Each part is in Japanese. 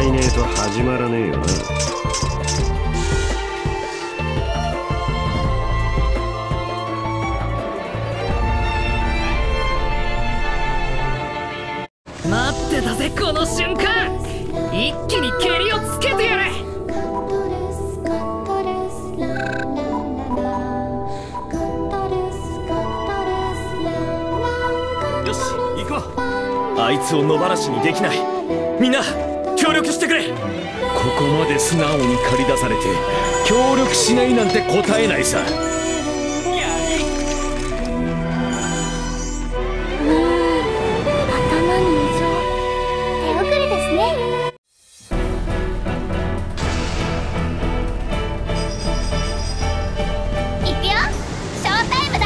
いねえと始まらねえよな。 待ってたぜこの瞬間。一気に蹴りをつけてやれ。 よし行こう。あいつを野放しにできない。みんな協力してくれ。ここまで素直に駆り出されて協力しないなんて答えないさ。 頭に異常。手遅れですね。いくよ、ショータイムだ。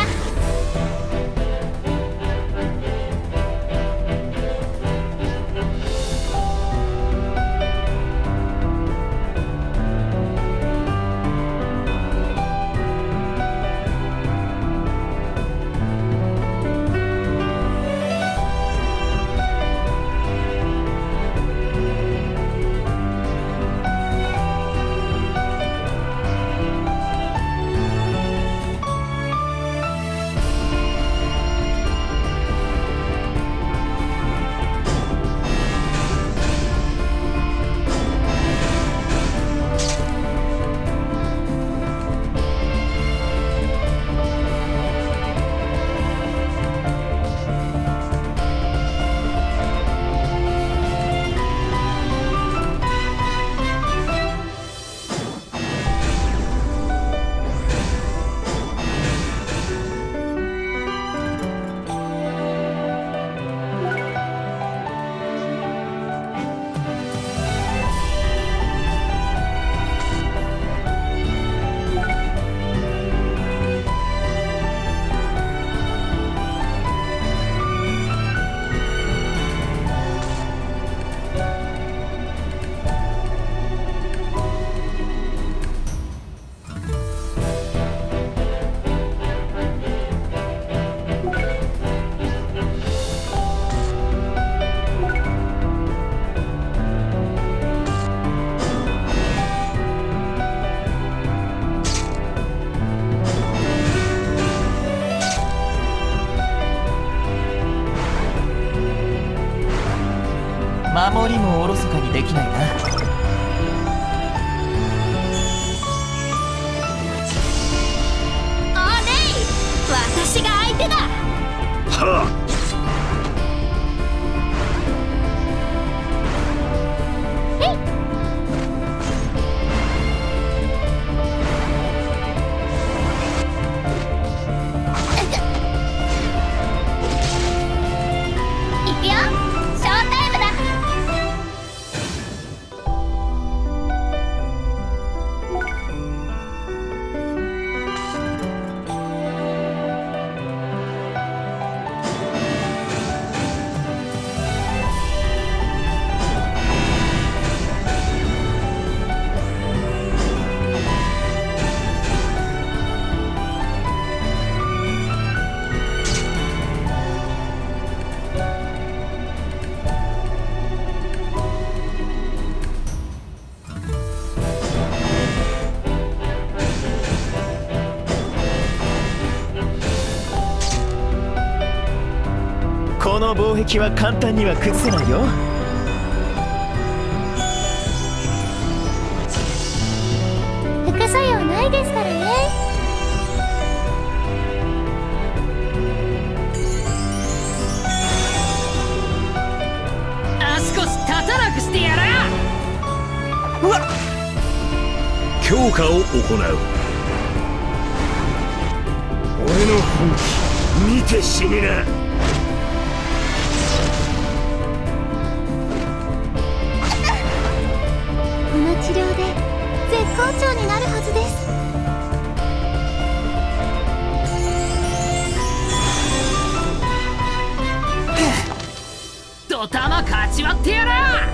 守りもおろそかにできないな。 おねい、私が相手だ。 はあ。 いくよ、ショータイムだ。 この防壁は簡単には崩せないよ。 副作用ないですからね。 足腰立たなくしてやら。 うわっ。 強化を行う。俺の本気見て死にな。 この治療で絶好調になるはずです。 ドタマ勝ち割ってやら。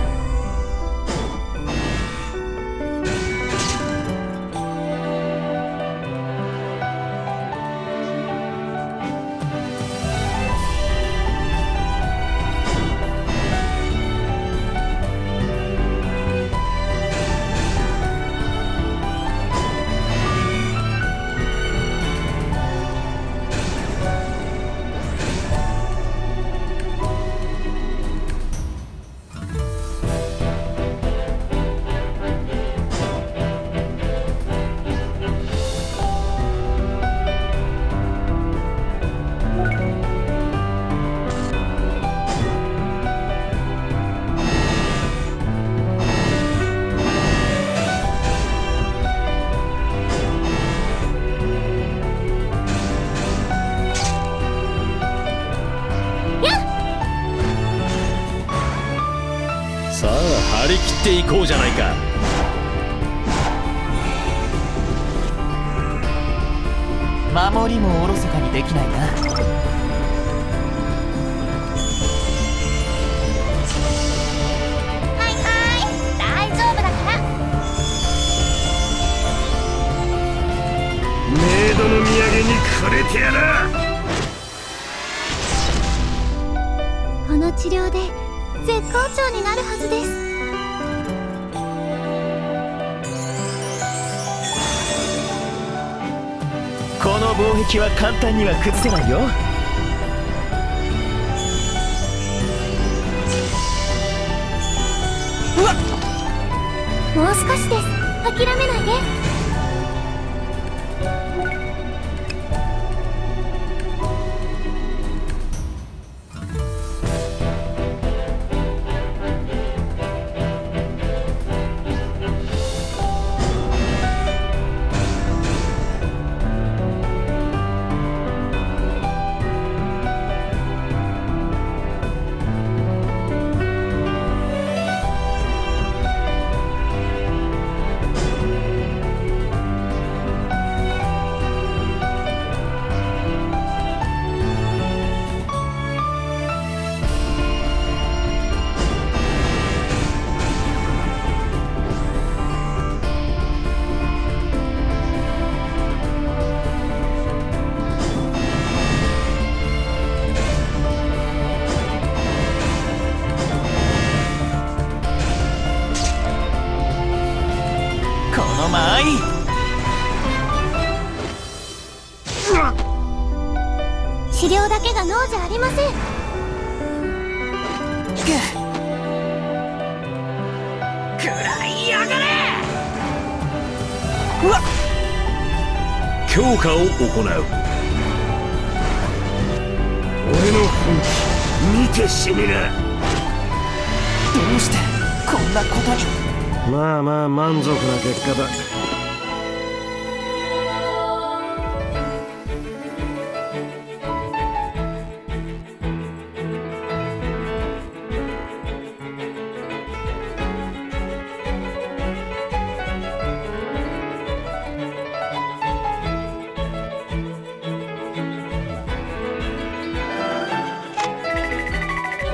張り切っていこうじゃないか。 守りもおろそかにできないな。 はいはい、大丈夫だから。 メイドの土産にくれてやら。 この治療で絶好調になるはずです。 この防壁は簡単には崩せないよ。うわっ、 もう少しです。諦めないで。治療だけが脳じゃありません。 食らいやがれ。 うわっ、 強化を行う。 俺の本気見て死にな。 どうしてこんなことに。 まあまあ満足な結果だ。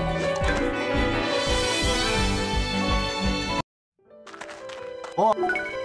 お